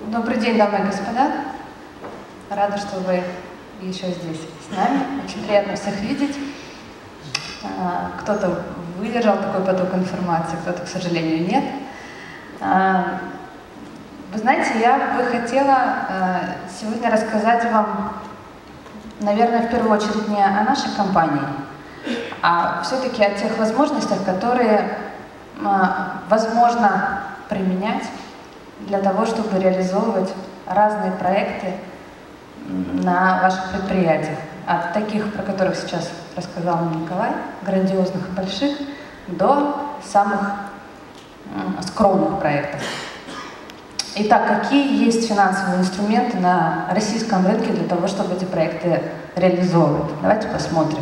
Добрый день, дамы и господа. Рада, что вы еще здесь с нами. Очень приятно всех видеть. Кто-то выдержал такой поток информации, кто-то, к сожалению, нет. Вы знаете, я бы хотела сегодня рассказать вам, наверное, в первую очередь не о нашей компании, а все-таки о тех возможностях, которые возможно применять для того, чтобы реализовывать разные проекты на ваших предприятиях. От таких, про которых сейчас рассказал Николай, грандиозных и больших, до самых скромных проектов. Итак, какие есть финансовые инструменты на российском рынке для того, чтобы эти проекты реализовывать? Давайте посмотрим.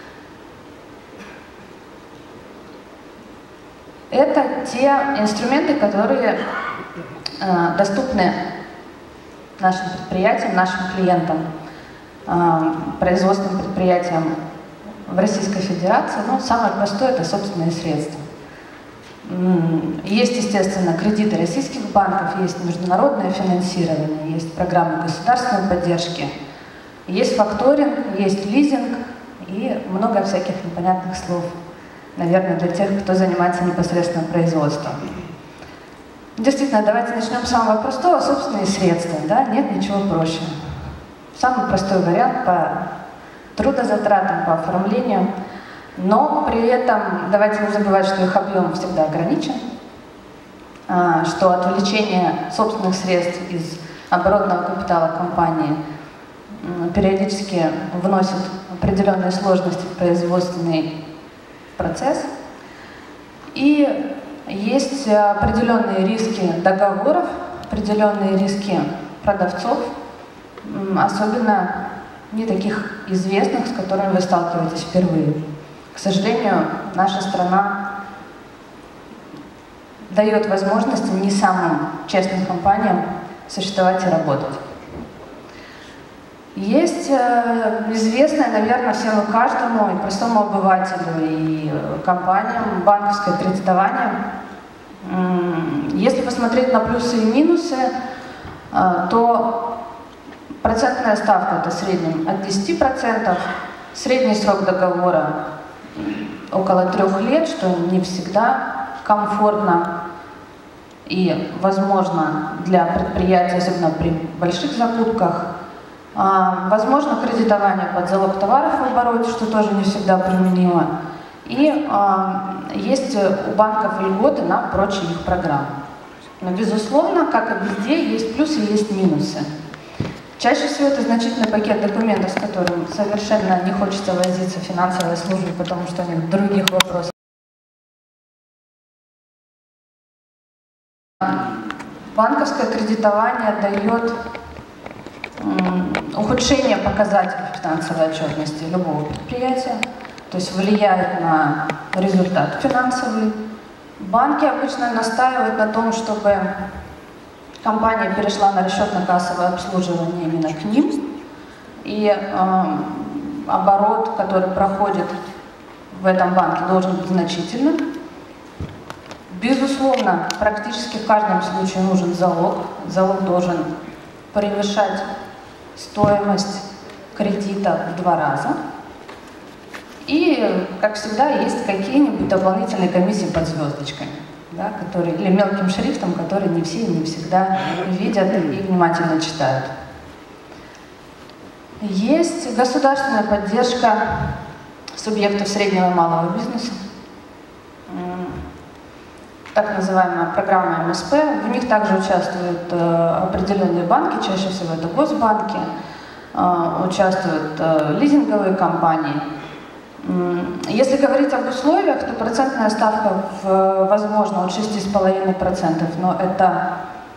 Это те инструменты, которые доступны нашим предприятиям, нашим клиентам, производственным предприятиям в Российской Федерации. Ну, самое простое – это собственные средства. Есть, естественно, кредиты российских банков, есть международное финансирование, есть программы государственной поддержки, есть факторинг, есть лизинг и много всяких непонятных слов, наверное, для тех, кто занимается непосредственно производством. Действительно, давайте начнем с самого простого – собственные средства. Да? Нет ничего проще. Самый простой вариант по трудозатратам, по оформлению. Но при этом давайте не забывать, что их объем всегда ограничен, что отвлечение собственных средств из оборотного капитала компании периодически вносит определенные сложности в производственный процесс. И есть определенные риски договоров, определенные риски продавцов, особенно не таких известных, с которыми вы сталкиваетесь впервые. К сожалению, наша страна дает возможность не самым честным компаниям существовать и работать. Есть известное, наверное, всем и каждому, и простому обывателю, и компаниям банковское кредитование. Если посмотреть на плюсы и минусы, то процентная ставка – это в среднем от 10%, средний срок договора около 3 лет, что не всегда комфортно и возможно для предприятий, особенно при больших закупках. Возможно кредитование под залог товаров в обороте, что тоже не всегда применимо. И есть у банков льготы на прочие их программы. Но, безусловно, как и везде, есть плюсы и есть минусы. Чаще всего это значительный пакет документов, с которым совершенно не хочется возиться финансовой службе, потому что у них других вопросов. Банковское кредитование дает ухудшение показателей финансовой отчетности любого предприятия, то есть влияет на результат финансовый. Банки обычно настаивают на том, чтобы компания перешла на расчетно-кассовое обслуживание именно к ним, и оборот, который проходит в этом банке, должен быть значительным. Безусловно, практически в каждом случае нужен залог. Залог должен превышать стоимость кредита в 2 раза. И, как всегда, есть какие-нибудь дополнительные комиссии под звездочками, да, которые, или мелким шрифтом, которые не все и не всегда видят и внимательно читают. Есть государственная поддержка субъектов среднего и малого бизнеса, так называемая программа МСП. В них также участвуют определенные банки, чаще всего это госбанки, участвуют лизинговые компании. Если говорить об условиях, то процентная ставка возможно от 6,5%, но это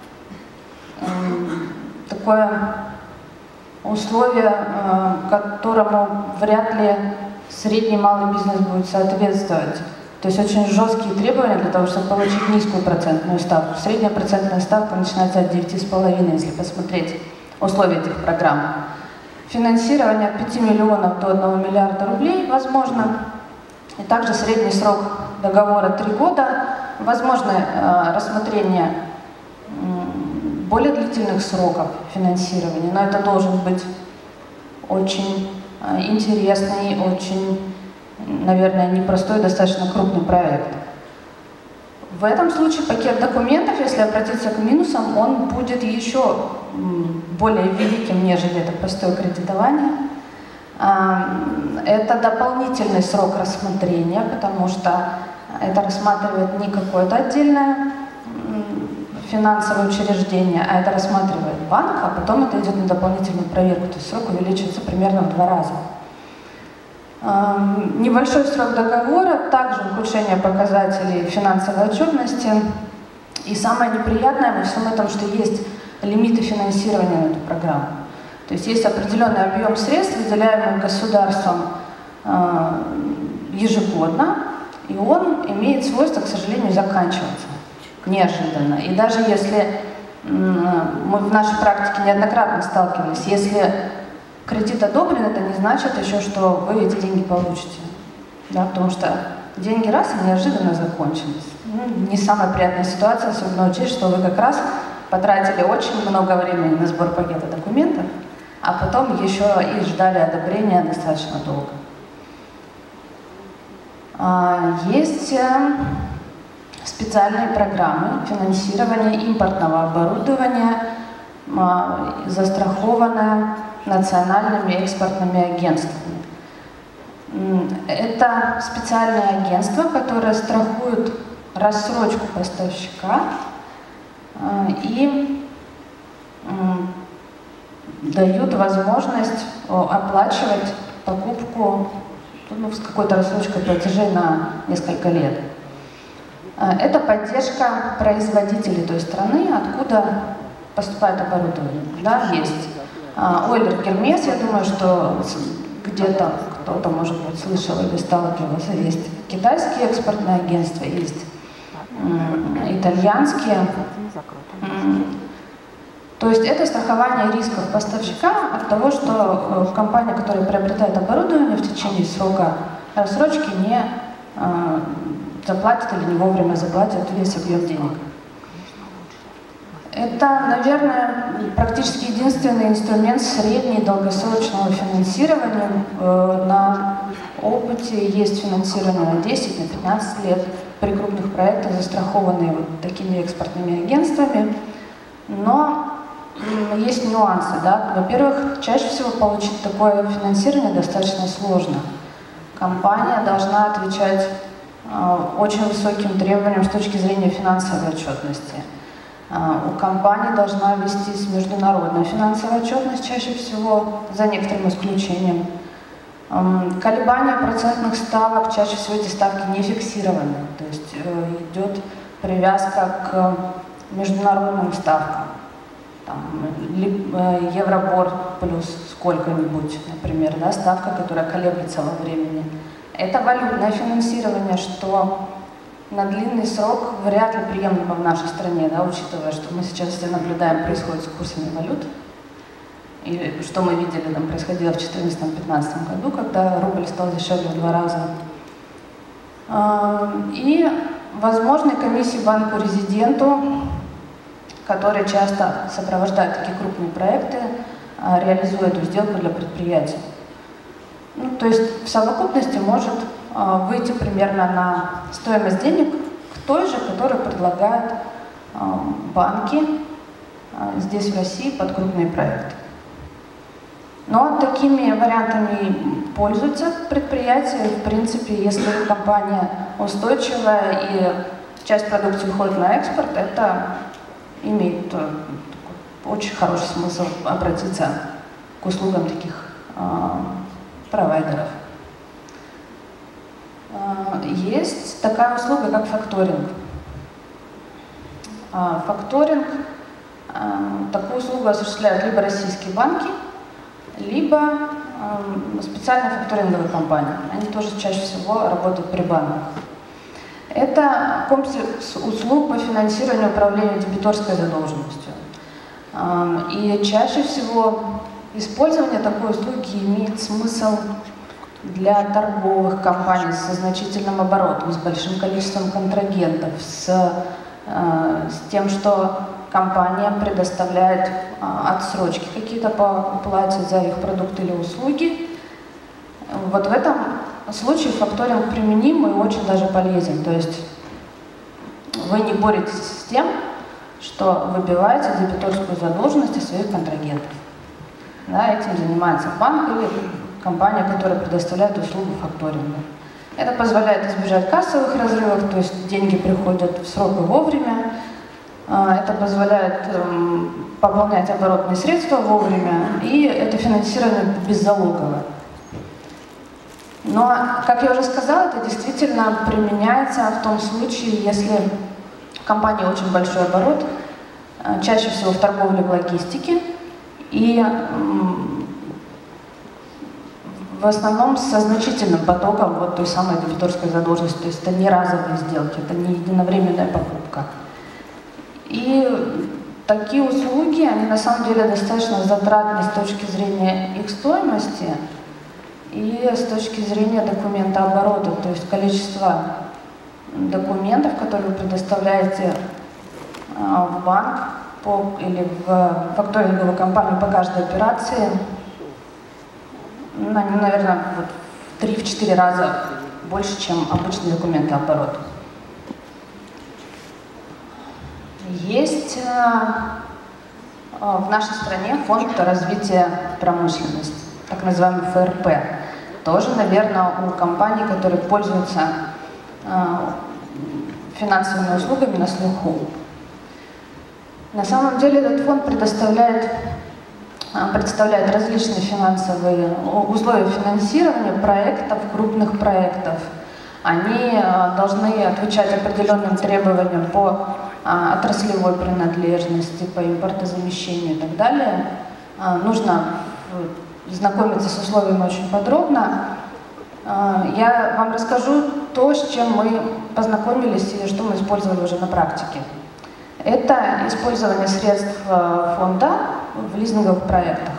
такое условие, которому вряд ли средний и малый бизнес будет соответствовать. То есть очень жесткие требования для того, чтобы получить низкую процентную ставку. Средняя процентная ставка начинается от 9,5, если посмотреть условия этих программ. Финансирование от 5 миллионов до 1 миллиарда рублей возможно. И также средний срок договора 3 года. Возможно рассмотрение более длительных сроков финансирования, но это должен быть очень интересный, очень, наверное, непростой, достаточно крупный проект. В этом случае пакет документов, если обратиться к минусам, он будет еще более великим, нежели это простое кредитование. Это дополнительный срок рассмотрения, потому что это рассматривает не какое-то отдельное финансовое учреждение, а это рассматривает банк, а потом это идет на дополнительную проверку, то есть срок увеличивается примерно в 2 раза. Небольшой срок договора, также ухудшение показателей финансовой отчетности. И самое неприятное во всем этом, что есть лимиты финансирования на эту программу. То есть определенный объем средств, выделяемый государством ежегодно, и он имеет свойство, к сожалению, заканчиваться неожиданно. И даже если мы в нашей практике неоднократно сталкивались, если кредит одобрен, это не значит еще, что вы эти деньги получите. Да, потому что деньги раз и неожиданно закончились. Не самая приятная ситуация, особенно учесть, что вы как раз потратили очень много времени на сбор пакета документов, а потом еще и ждали одобрения достаточно долго. Есть специальные программы финансирования импортного оборудования, застрахованное национальными экспортными агентствами. Это специальное агентство, которое страхует рассрочку поставщика и дают возможность оплачивать покупку с какой-то рассрочкой платежей на несколько лет. Это поддержка производителей той страны, откуда поступает оборудование. Да, есть Ойлер Гермес, я думаю, что где-то кто-то, может быть, слышал или сталкивался. Есть китайские экспортные агентства, есть итальянские. То есть это страхование рисков поставщика от того, что компания, которая приобретает оборудование, в течение срока рассрочки не заплатит или не вовремя заплатит весь объем денег. Это, наверное, практически единственный инструмент средней и долгосрочного финансирования. На опыте есть финансирование на 10, на 15 лет при крупных проектах, застрахованные вот такими экспортными агентствами. Но есть нюансы. Да? Во-первых, чаще всего получить такое финансирование достаточно сложно. Компания должна отвечать очень высоким требованиям с точки зрения финансовой отчетности. У компании должна вестись международная финансовая отчетность, чаще всего, за некоторым исключением. Колебания процентных ставок, чаще всего эти ставки не фиксированы, то есть идет привязка к международным ставкам. Там, Евробор плюс сколько-нибудь, например, да, ставка, которая колеблется во времени. Это валютное финансирование, что на длинный срок вряд ли приемлемо в нашей стране, да, учитывая, что мы сейчас все наблюдаем, происходит с курсами валют. И что мы видели, там происходило в 2014-2015 году, когда рубль стал дешевле в 2 раза. И возможны комиссии банку-резиденту, которые часто сопровождают такие крупные проекты, реализуя эту сделку для предприятий. Ну, то есть в совокупности может выйти примерно на стоимость денег к той же, которую предлагают банки здесь, в России, под крупные проекты. Но такими вариантами пользуются предприятия. В принципе, если компания устойчивая и часть продукции уходит на экспорт, это имеет очень хороший смысл обратиться к услугам таких провайдеров. Есть такая услуга, как факторинг. Факторинг, такую услугу осуществляют либо российские банки, либо специальные факторинговые компании. Они тоже чаще всего работают при банках. Это комплекс услуг по финансированию и управлению дебиторской задолженностью. И чаще всего использование такой услуги имеет смысл для торговых компаний со значительным оборотом, с большим количеством контрагентов, с тем, что компания предоставляет отсрочки какие-то по оплате за их продукты или услуги. Вот в этом случае факторинг применим и очень даже полезен. То есть вы не боретесь с тем, что выбиваете дебиторскую задолженность из своих контрагентов. Да, этим занимается банк или компания, которая предоставляет услугу факторинга. Это позволяет избежать кассовых разрывов, то есть деньги приходят в срок и вовремя. Это позволяет пополнять оборотные средства вовремя, и это финансирование беззалоговое. Но, как я уже сказала, это действительно применяется в том случае, если в компании очень большой оборот, чаще всего в торговле, в логистике, и в основном со значительным потоком вот той самой дебиторской задолженности. То есть это не разовые сделки, это не единовременная покупка. И такие услуги, они на самом деле достаточно затратны с точки зрения их стоимости и с точки зрения документооборота, то есть количество документов, которые вы предоставляете в банк или в факторинговую компанию по каждой операции, наверное, вот в 3-4 раза больше, чем обычный документооборот. Есть в нашей стране фонд развития промышленности, так называемый ФРП. Тоже, наверное, у компаний, которые пользуются финансовыми услугами, на слуху. На самом деле этот фонд представляет различные финансовые условия финансирования проектов, крупных проектов. Они должны отвечать определенным требованиям по отраслевой принадлежности, по импортозамещению и так далее. Нужно знакомиться с условиями очень подробно. Я вам расскажу то, с чем мы познакомились и что мы использовали уже на практике. Это использование средств фонда в лизинговых проектах.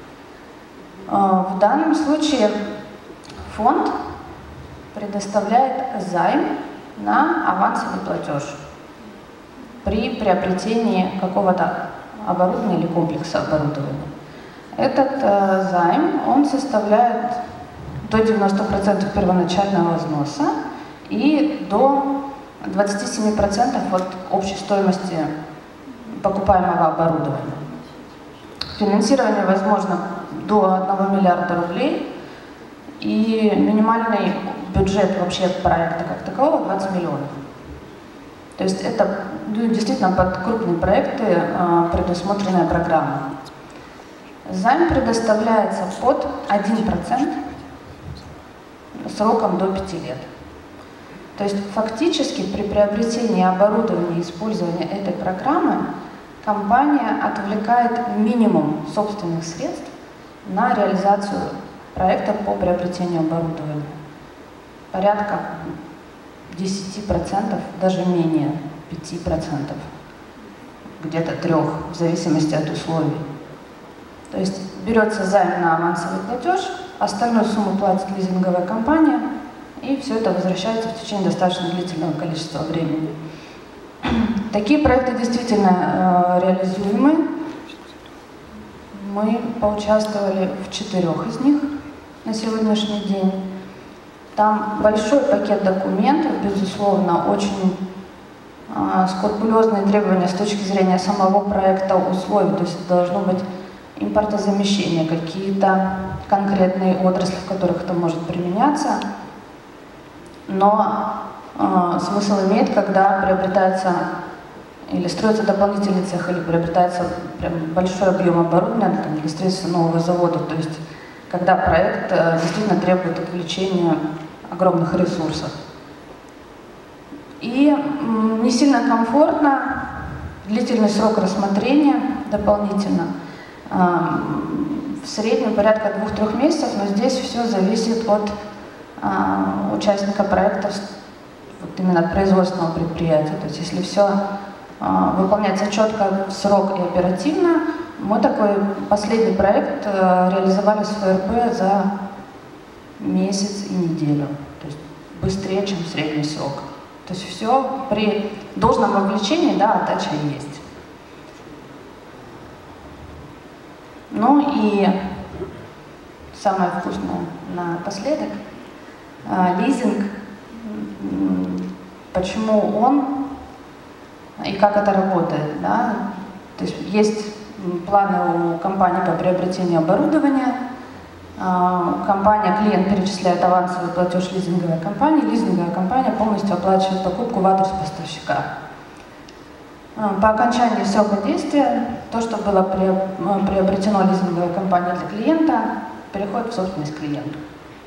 В данном случае фонд предоставляет займ на авансовый платеж при приобретении какого-то оборудования или комплекса оборудования. Этот займ, он составляет до 90% первоначального взноса и до 27% от общей стоимости покупаемого оборудования. Финансирование возможно до 1 миллиарда рублей, и минимальный бюджет вообще проекта как такового 20 миллионов. То есть это действительно под крупные проекты предусмотренная программа. Займ предоставляется под 1% сроком до 5 лет. То есть фактически при приобретении оборудования и использовании этой программы компания отвлекает минимум собственных средств на реализацию проекта по приобретению оборудования. Порядка 10%, даже менее 5%, где-то 3%, в зависимости от условий. То есть берется займ на авансовый платеж, остальную сумму платит лизинговая компания, и все это возвращается в течение достаточно длительного количества времени. Такие проекты действительно реализуемы. Мы поучаствовали в 4 из них на сегодняшний день. Там большой пакет документов, безусловно, очень скрупулезные требования с точки зрения самого проекта, условий, то есть должно быть импортозамещение, какие-то конкретные отрасли, в которых это может применяться. Но смысл имеет, когда приобретается или строится дополнительный цех, или приобретается прям большой объем оборудования для строительства нового завода. То есть когда проект действительно требует отвлечения огромных ресурсов. И не сильно комфортно, длительный срок рассмотрения дополнительно. В среднем порядка 2-3 месяцев, но здесь все зависит от участника проекта, вот именно от производственного предприятия. То есть если все выполняется четко, в срок и оперативно, мы такой последний проект реализовали с ФРП за месяц и неделю. То есть быстрее, чем средний срок. То есть все при должном вовлечении, да, отдача есть. Ну и самое вкусное напоследок, лизинг, почему он и как это работает. Да? То есть планы у компании по приобретению оборудования, клиент перечисляет авансовый платеж лизинговой компания полностью оплачивает покупку в адрес поставщика. По окончании срока действия, то, что было приобретено лизинговой компанией для клиента, переходит в собственность клиенту.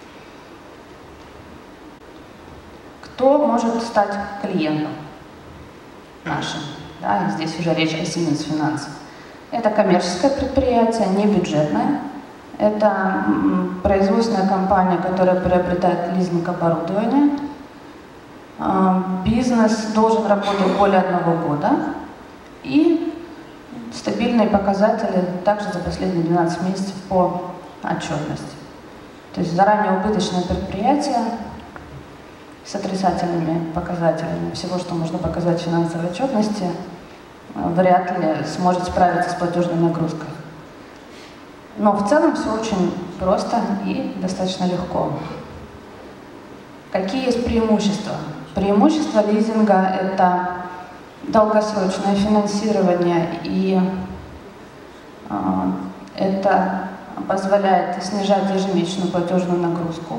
Кто может стать клиентом нашим? Да, здесь уже речь о Siemens Finance. Это коммерческое предприятие, не бюджетное. Это производственная компания, которая приобретает лизинг оборудования. Бизнес должен работать более 1 года. И стабильные показатели также за последние 12 месяцев по отчетности. То есть заранее убыточное предприятие с отрицательными показателями всего, что можно показать в финансовой отчетности, вряд ли сможет справиться с платежной нагрузкой. Но в целом все очень просто и достаточно легко. Какие есть преимущества? Преимущество лизинга – это долгосрочное финансирование, и это позволяет снижать ежемесячную платежную нагрузку.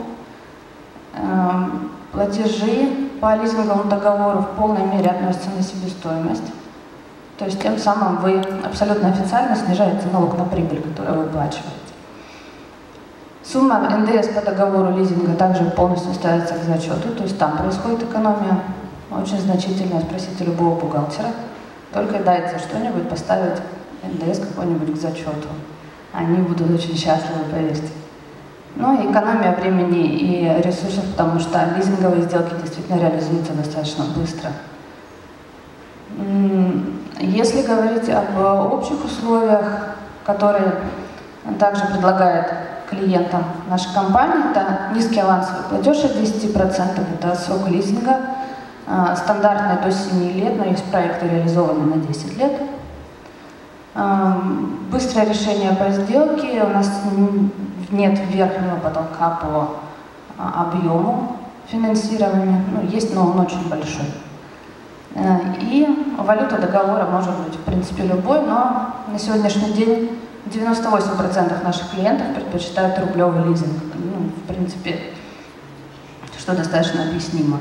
Платежи по лизинговому договору в полной мере относятся на себестоимость. То есть тем самым вы абсолютно официально снижаете налог на прибыль, который вы выплачиваете. Сумма НДС по договору лизинга также полностью ставится к зачету, то есть там происходит экономия очень значительная. Спросите любого бухгалтера, только дайте что-нибудь поставить НДС какой-нибудь к зачету. Они будут очень счастливы, поверьте. Ну и экономия времени и ресурсов, потому что лизинговые сделки действительно реализуются достаточно быстро. Если говорить об общих условиях, которые также предлагает клиентам наша компания, это низкий авансовый платеж от 10%, это срок лизинга, стандартный до 7 лет, но есть проекты, реализованные на 10 лет. Быстрое решение по сделке, у нас нет верхнего потолка по объему финансирования, ну, есть, но он очень большой. И валюта договора может быть, в принципе, любой, но на сегодняшний день 98% наших клиентов предпочитают рублевый лизинг. Ну, в принципе, что достаточно объяснимо.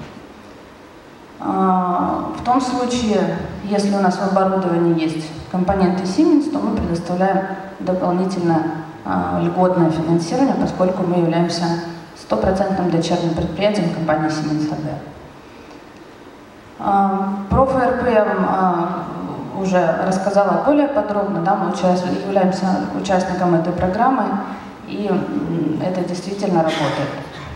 В том случае, если у нас в оборудовании есть компоненты Siemens, то мы предоставляем дополнительно льготное финансирование, поскольку мы являемся 100% дочерним предприятием компании Siemens AG. Про ФРП я уже рассказала более подробно, да, мы являемся участником этой программы, и это действительно работает.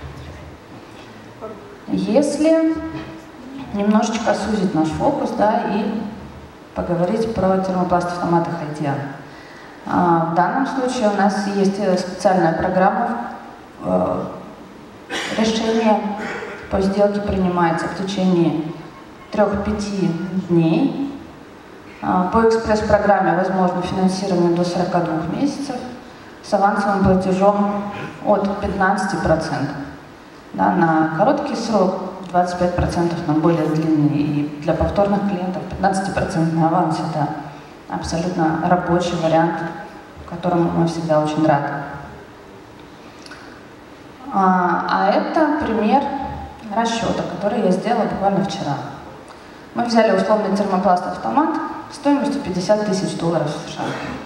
Если немножечко сузить наш фокус, да, и поговорить про термопласт автоматы Хайдиан. В данном случае у нас есть специальная программа. Решение по сделке принимается в течение 3-5 дней. По экспресс-программе возможно финансирование до 42 месяцев с авансовым платежом от 15%. Да, на короткий срок 25% на более длинный, и для повторных клиентов 15% аванс – это абсолютно рабочий вариант, которому мы всегда очень рады. А это пример расчета, который я сделала буквально вчера. Мы взяли условный термопласт-автомат стоимостью $50 000 США.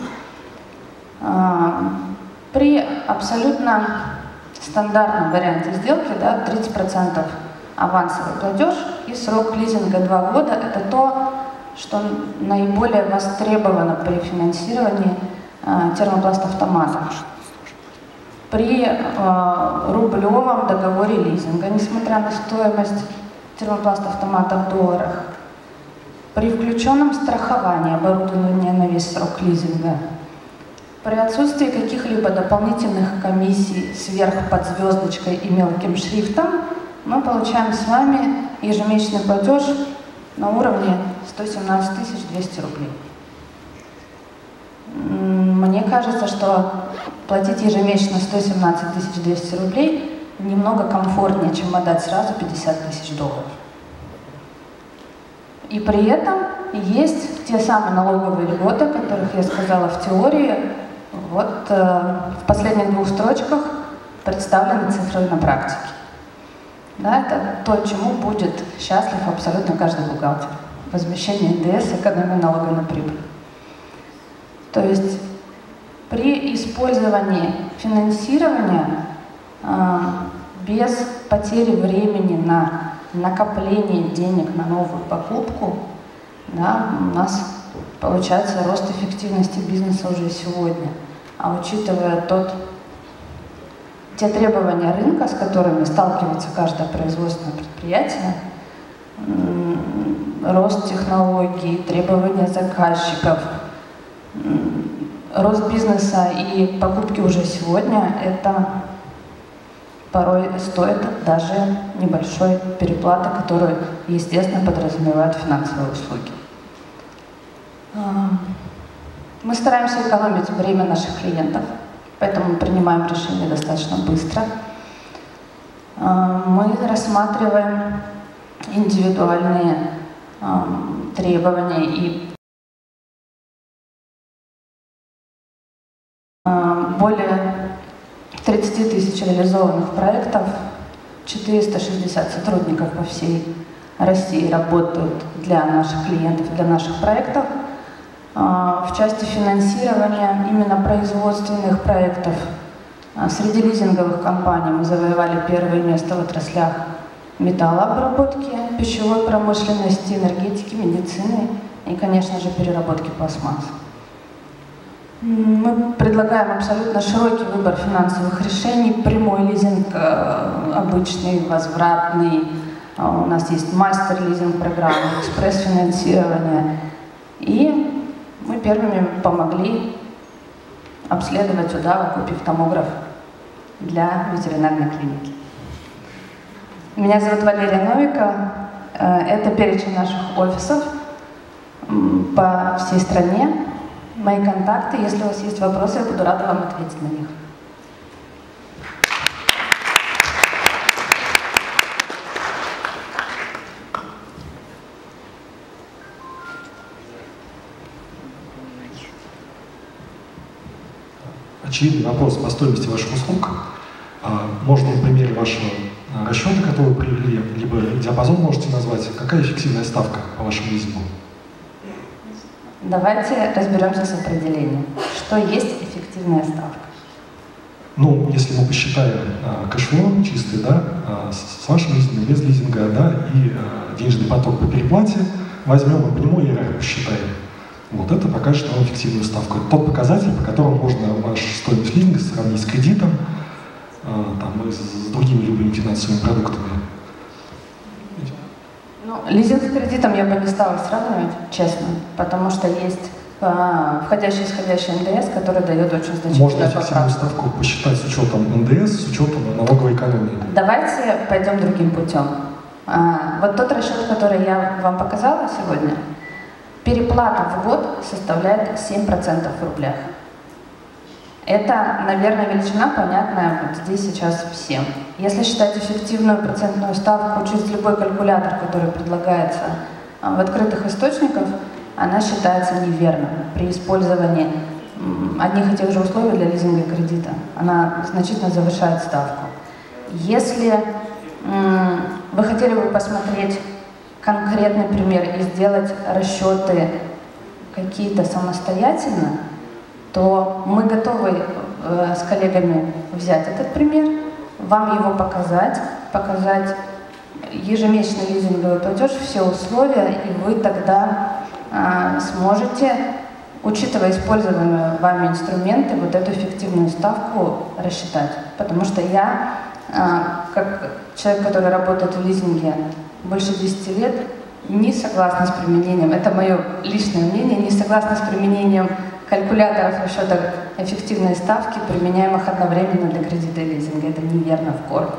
При абсолютно стандартном варианте сделки, да, 30% авансовый платеж и срок лизинга 2 года – это то, что наиболее востребовано при финансировании термопласт-автомата. При рублевом договоре лизинга, несмотря на стоимость термопласт-автомата в долларах, при включенном страховании оборудования на весь срок лизинга, при отсутствии каких-либо дополнительных комиссий сверх под звездочкой и мелким шрифтом, мы получаем с вами ежемесячный платеж на уровне 117 200 рублей. Мне кажется, что платить ежемесячно 117 200 рублей немного комфортнее, чем отдать сразу 50 000 долларов. И при этом есть те самые налоговые льготы, о которых я сказала в теории. Вот в последних 2 строчках представлены цифры на практике. Да, это то, чему будет счастлив абсолютно каждый бухгалтер. Возмещение НДС, экономия налога на прибыль. То есть при использовании финансирования без потери времени на накопление денег на новую покупку, да, у нас получается рост эффективности бизнеса уже сегодня. А учитывая те требования рынка, с которыми сталкивается каждое производственное предприятие, рост технологий, требования заказчиков, рост бизнеса и покупки уже сегодня, это порой стоит даже небольшой переплаты, которую, естественно, подразумевают финансовые услуги. Мы стараемся экономить время наших клиентов, поэтому мы принимаем решения достаточно быстро. Мы рассматриваем индивидуальные требования и более 30 000 реализованных проектов, 460 сотрудников по всей России работают для наших клиентов, для наших проектов. В части финансирования именно производственных проектов среди лизинговых компаний мы завоевали первое место в отраслях металлообработки, пищевой промышленности, энергетики, медицины и, конечно же, переработки пластмасс. Мы предлагаем абсолютно широкий выбор финансовых решений, прямой лизинг, обычный, возвратный, у нас есть мастер-лизинг программы, экспресс-финансирование. И мы первыми помогли обследовать удава, купив томограф для ветеринарной клиники. Меня зовут Валерия Новика. Это перечень наших офисов по всей стране. Мои контакты. Если у вас есть вопросы, я буду рада вам ответить на них. Очевидный вопрос по стоимости ваших услуг. Можно на примере вашего расчета, который вы привели, либо диапазон можете назвать. Какая эффективная ставка по вашему лизингу? Давайте разберемся с определением. Что есть эффективная ставка? Ну, если мы посчитаем кэшфлоу чистый, да, с вашим лизингом, без лизинга, да, и денежный поток по переплате возьмем и по нему иерархию посчитаем. Вот это покажет нам эффективную ставку. Это тот показатель, по которому можно вашу стоимость лизинга сравнить с кредитом, там, и с другими любыми финансовыми продуктами. Ну, лизинг с кредитом я бы не стала сравнивать, честно, потому что есть входящий и исходящий НДС, который дает очень значительную поправку. Можно эффективную ставку посчитать с учетом НДС, с учетом налоговой экономии. Давайте пойдем другим путем. Вот тот расчет, который я вам показала сегодня, переплата в год составляет 7% в рублях. Это, наверное, величина, понятная вот здесь сейчас всем. Если считать эффективную процентную ставку через любой калькулятор, который предлагается в открытых источниках, она считается неверной при использовании одних и тех же условий для лизинга и кредита. Она значительно завышает ставку. Если вы хотели бы посмотреть конкретный пример и сделать расчеты какие-то самостоятельно, то мы готовы с коллегами взять этот пример, вам его показать ежемесячный лизинговый платеж, все условия, и вы тогда сможете, учитывая используемые вами инструменты, вот эту эффективную ставку рассчитать. Потому что я, как человек, который работает в лизинге больше 10 лет, не согласна с применением, это мое личное мнение, не согласна с применением калькуляторов расчета эффективной ставки, применяемых одновременно для кредита и лизинга. Это неверно в корне.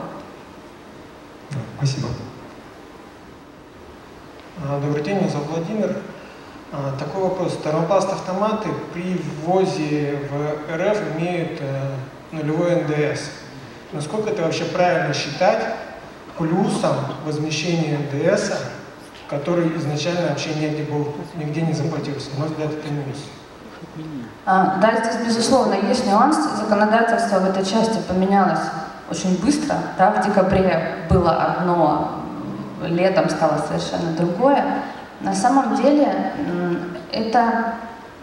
Спасибо. Добрый день, меня зовут Владимир. Такой вопрос. Термопласт-автоматы при ввозе в РФ имеют нулевой НДС. Насколько это вообще правильно считать плюсом возмещения НДС, который изначально вообще нигде не заплатился? На мой взгляд, это минус. Да, здесь, безусловно, есть нюанс. Законодательство в этой части поменялось очень быстро. Да, в декабре было одно, летом стало совершенно другое. На самом деле это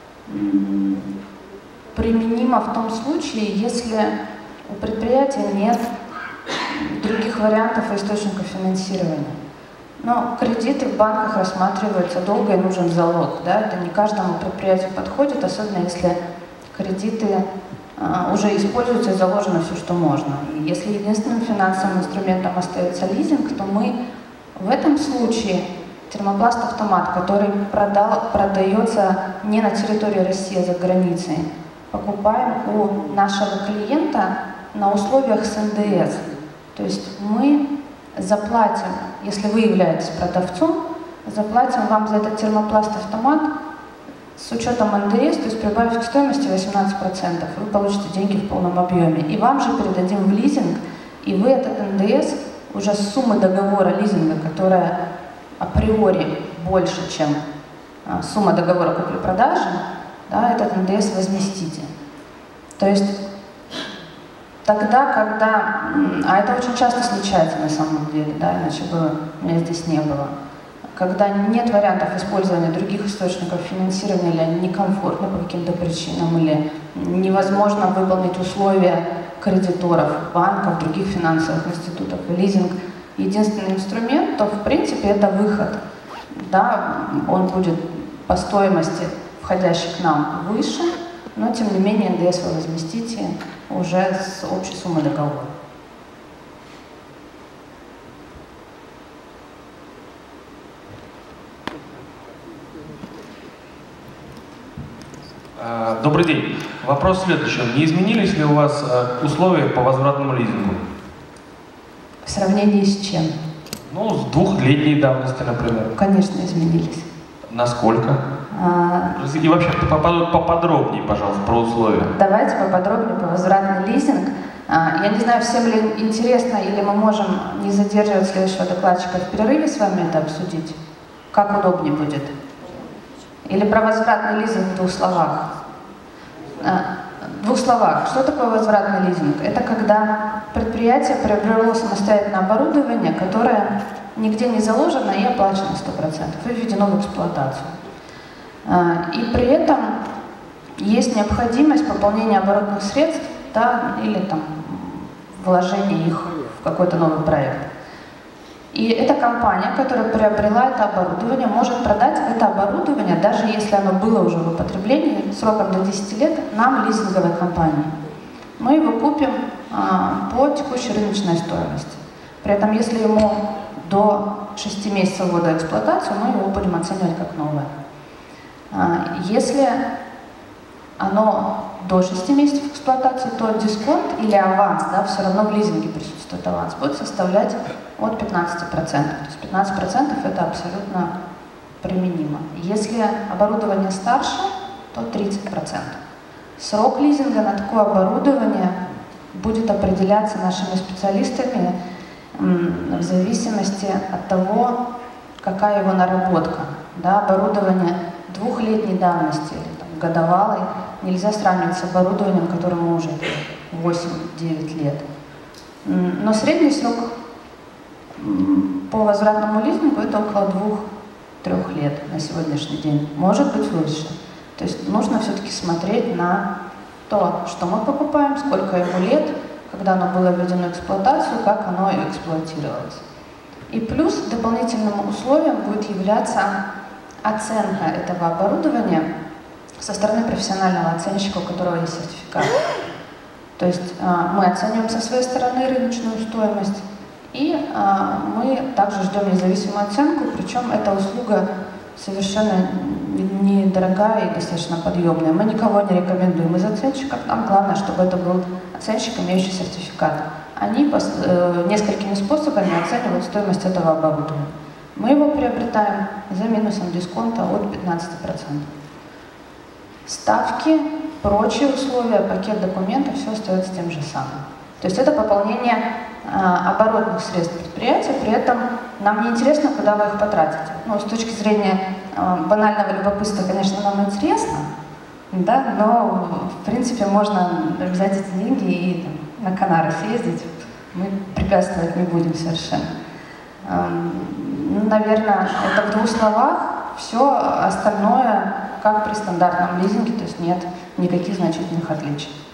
применимо в том случае, если у предприятия нет других вариантов и источников финансирования. Но кредиты в банках рассматриваются долго и нужен залог. Да? Это не каждому предприятию подходит, особенно если кредиты уже используются и заложено все, что можно. И если единственным финансовым инструментом остается лизинг, то мы в этом случае термопласт-автомат, который продается не на территории России, а за границей, покупаем у нашего клиента на условиях с НДС. То есть мы заплатим, если вы являетесь продавцом, заплатим вам за этот термопласт-автомат с учетом НДС, то есть прибавив к стоимости 18%, вы получите деньги в полном объеме. И вам же передадим в лизинг, и вы этот НДС уже с суммы договора лизинга, которая априори больше, чем сумма договора купли-продажи, да, этот НДС возместите. То есть тогда, когда, а это очень часто случается на самом деле, да, иначе бы меня здесь не было, когда нет вариантов использования других источников финансирования, или они некомфортны по каким-то причинам, или невозможно выполнить условия кредиторов, банков, других финансовых институтов, и лизинг единственный инструмент, то в принципе это выход. Да, он будет по стоимости входящий к нам выше, но тем не менее НДС вы возместите уже с общей суммы договора. Добрый день. Вопрос в следующем. Не изменились ли у вас условия по возвратному лизингу? В сравнении с чем? Ну, с двухлетней давности, например. Конечно, изменились. Насколько? И вообще поподробнее, пожалуйста, про условия. Давайте поподробнее по возвратный лизинг. Я не знаю, всем ли интересно, или мы можем не задерживать следующего докладчика в перерыве с вами это обсудить. Как удобнее будет? Или про возвратный лизинг в двух словах? В двух словах. Что такое возвратный лизинг? Это когда предприятие приобрело самостоятельное оборудование, которое нигде не заложено и оплачено 100%, и введено в эксплуатацию. И при этом есть необходимость пополнения оборотных средств, да, или там, вложения их в какой-то новый проект. И эта компания, которая приобрела это оборудование, может продать это оборудование, даже если оно было уже в употреблении, сроком до 10 лет, нам, лизинговой компании. Мы его купим по текущей рыночной стоимости. При этом, если ему до 6 месяцев ввода в эксплуатацию, мы его будем оценивать как новое. Если оно до 6 месяцев эксплуатации, то дисконт или аванс, да, все равно в лизинге присутствует аванс, будет составлять от 15%. То есть 15% это абсолютно применимо. Если оборудование старше, то 30%. Срок лизинга на такое оборудование будет определяться нашими специалистами в зависимости от того, какая его наработка. Да, оборудование двухлетней давности или там, годовалой нельзя сравнивать с оборудованием, которому уже 8-9 лет. Но средний срок по возвратному лизингу это около 2-3 лет на сегодняшний день. Может быть выше. То есть нужно все-таки смотреть на то, что мы покупаем, сколько ему лет, когда оно было введено в эксплуатацию, как оно эксплуатировалось. И плюс дополнительным условием будет являться оценка этого оборудования со стороны профессионального оценщика, у которого есть сертификат. То есть мы оцениваем со своей стороны рыночную стоимость, и мы также ждем независимую оценку, причем эта услуга совершенно недорогая и достаточно подъемная. Мы никого не рекомендуем из оценщиков, нам главное, чтобы это был оценщик, имеющий сертификат. Они несколькими способами оценивают стоимость этого оборудования. Мы его приобретаем за минусом дисконта от 15%. Ставки, прочие условия, пакет документов, все остается тем же самым. То есть это пополнение оборотных средств предприятия, при этом нам не интересно, куда вы их потратите. Ну, с точки зрения банального любопытства, конечно, нам интересно, да, но в принципе можно взять эти деньги и там, на Канары съездить, мы препятствовать не будем совершенно. Наверное, это в 2 словах. Все остальное, как при стандартном лизинге, то есть нет никаких значительных отличий.